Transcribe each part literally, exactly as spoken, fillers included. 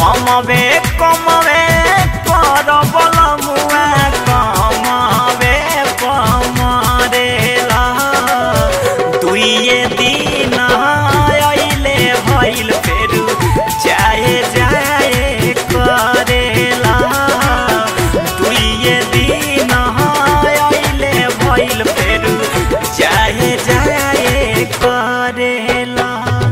कमवे कमवे कर बल मुआ कमवे कमरेला दुइये दिन अइले भइल फेरू जाए जाए करेला दुइये दिन अइले भइल फेरू जाए जाए करेला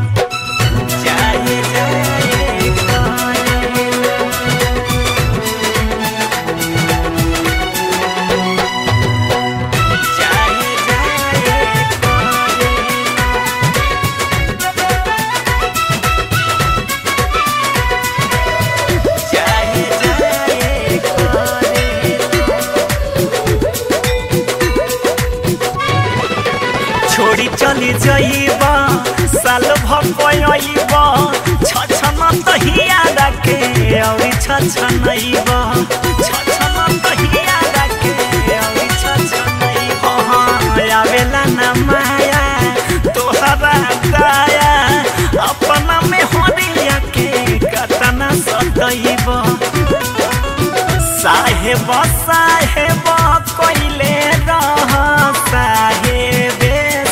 छोड़ी चली जाइबा साल भपयइबा छछन तहिया रखे औरी छछनइबा छछन तहिया रखे औरी छछनइबा आवेला ना माया तोहरा दया अपना में होनिया के कतना सतइबा साहेब साहेब कइले रह साहेब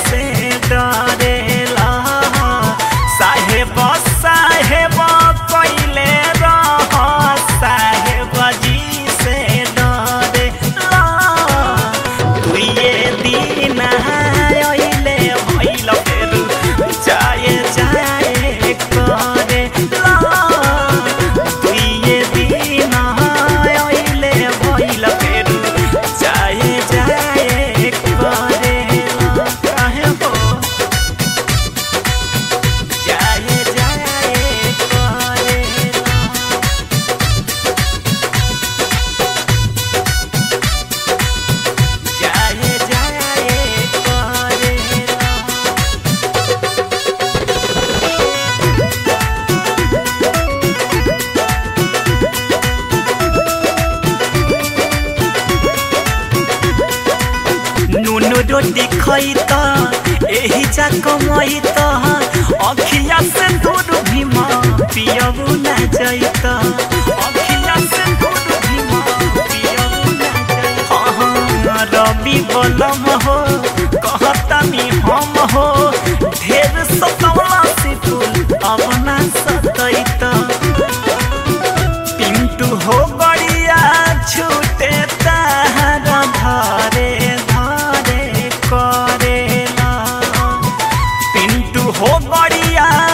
डरेला साहेब साहेब कइले रह साहेब जी से डरेला दुइये दिन अइले भइल फेरू जाए जाए करेला दुइये दिन अइले भइल फेरू जाए जाए करेला काहे हो जाए जाए करेला जाए जाए करेला नून रोटी खैत एही जा कमैत अखिया से दूर भीमा पियबू ना जैत अखिया से दूर भीमा पियबू ना जैत हाँ रवि बलम हो कहतनी हम हो ढेर सतौला सितुल अब ना सतैत पिंटू हो गड़िया छूटे तार धरे धरे करेला पिंटू हो गड़िया